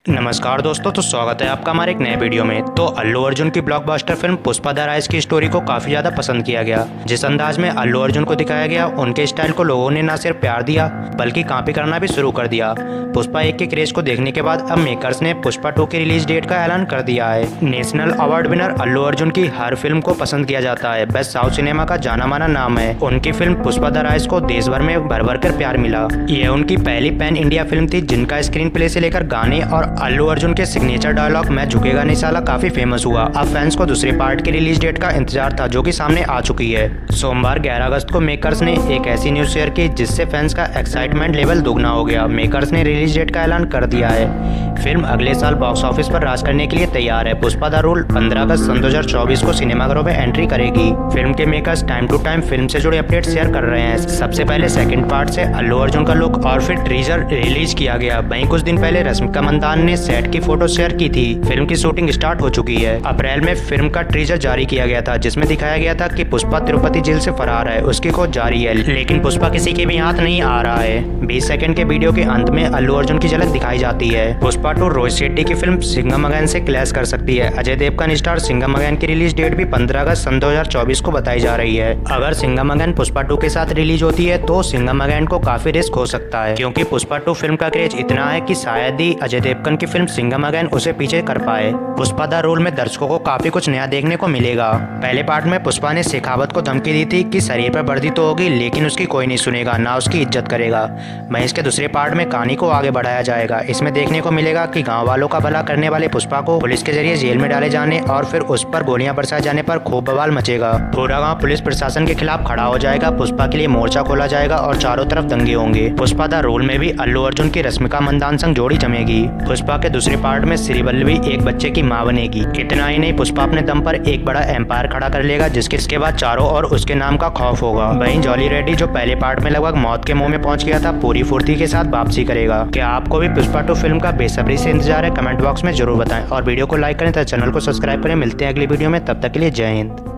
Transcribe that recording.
नमस्कार दोस्तों, तो स्वागत है आपका हमारे एक नए वीडियो में। तो अल्लू अर्जुन की blockbuster film Pushpa the rise की स्टोरी को काफी ज्यादा पसंद किया गया। जिस अंदाज में अल्लू अर्जुन को दिखाया गया, उनके स्टाइल को लोगों ने न सिर्फ प्यार दिया बल्कि कॉपी करना भी शुरू कर दिया। पुष्पा 1 के क्रेज को देखने के बाद अब मेकर्स ने पुष्पा 2 की रिलीज डेट का ऐलान कर दिया है। National award winner Allu Arjun की हर फिल्म को पसंद किया जाता है। बेस्ट साउथ सिनेमा का जाना माना नाम है। उनकी फिल्म पुष्पा द राइज को देश भर में भर भर कर प्यार मिला। यह उनकी पहली पैन इंडिया फिल्म थी जिनका स्क्रीन प्ले से लेकर गाने और अल्लू अर्जुन के सिग्नेचर डायलॉग मैं झुकेगा नहीं साला काफी फेमस हुआ। अब फैंस को दूसरे पार्ट की रिलीज डेट का इंतजार था, जो कि सामने आ चुकी है। सोमवार 11 अगस्त को मेकर्स ने एक ऐसी न्यूज शेयर की जिससे फैंस का एक्साइटमेंट लेवल दोगुना हो गया। मेकर्स ने रिलीज डेट का ऐलान कर दिया है। फिल्म अगले साल बॉक्स ऑफिस पर राज करने के लिए तैयार है। पुष्पा द रूल 15 अगस्त 2024 को सिनेमाघरों में एंट्री करेगी। फिल्म के makers time to time film से जुड़े अपडेट शेयर कर रहे हैं। सबसे पहले सेकंड पार्ट से अल्लू अर्जुन का लुक और फिर टीजर रिलीज किया गया। वहीं कुछ दिन पहले रश्मिका मंदाना ने सेट की फोटो शेयर की थी। फिल्म की शूटिंग स्टार्ट हो चुकी है। अप्रैल में फिल्म का टीजर जारी किया गया था जिसमें दिखाया गया था कि पुष्पा तिरुपति जेल से फरार है। उसकी खोज जारी है, लेकिन पुष्पा किसी के भी हाथ नहीं आ रहा है। 20 सेकंड के वीडियो के अंत में अल्लू अर्जुन की झलक दिखाई जाती है। पुष्पा 2 रोहित शेट्टी की फिल्म सिंघम अगेन से क्लैश कर सकती है। अजय देवगन स्टार सिंघम अगेन की रिलीज डेट भी 15 अगस्त 2024 को बताई जा रही है। अगर सिंघम अगेन पुष्पा 2 के साथ रिलीज होती है तो सिंघम अगेन को काफी रिस्क हो सकता है, क्योंकि पुष्पा 2 फिल्म का क्रेज इतना है कि शायद ही अजय देवगन की फिल्म सिंघम अगेन उसे पीछे कर पाए। पुष्पा द रूल में दर्शकों को काफी कुछ नया देखने को मिलेगा। पहले पार्ट में पुष्पा ने शेखावत को धमकी दी थी कि शरीर पर वर्दी तो होगी लेकिन उसकी कोई नहीं सुनेगा, ना उसकी इज्जत करेगा। वहीं इसके दूसरे पार्ट में कहानी को आगे बढ़ाया जाएगा। इसमें देखने को मिलेगा कि गाँव वालों का भला करने वाले पुष्पा को पुलिस के जरिए जेल में डाले जाने और फिर उस पर गोलियां बरसाए जाने पर खूब बवाल मचेगा। पूरा गाँव पुलिस प्रशासन के खिलाफ खड़ा हो जाएगा। पुष्पा के लिए मोर्चा खोला जाएगा और चारों तरफ दंगे होंगे। पुष्पा द रूल में भी अल्लू अर्जुन की रश्मिका मंदाना संग जोड़ी जमेगी। पुष्पा के दूसरे पार्ट में श्रीवल्लभी एक बच्चे की मां बनेगी। इतना ही नहीं, पुष्पा अपने दम पर एक बड़ा एम्पायर खड़ा कर लेगा जिसके बाद चारों ओर उसके नाम का खौफ होगा। वहीं जॉली रेड्डी, जो पहले पार्ट में लगभग मौत के मुंह में पहुंच गया था, पूरी फुर्ती के साथ वापसी करेगा। क्या आपको भी पुष्पा 2 फिल्म का बेसब्री से इंतजार है? कमेंट बॉक्स में जरूर बताएं और वीडियो को लाइक करें तथा चैनल को सब्सक्राइब करें। मिलते हैं अगली वीडियो में, तब तक के लिए जय हिंद।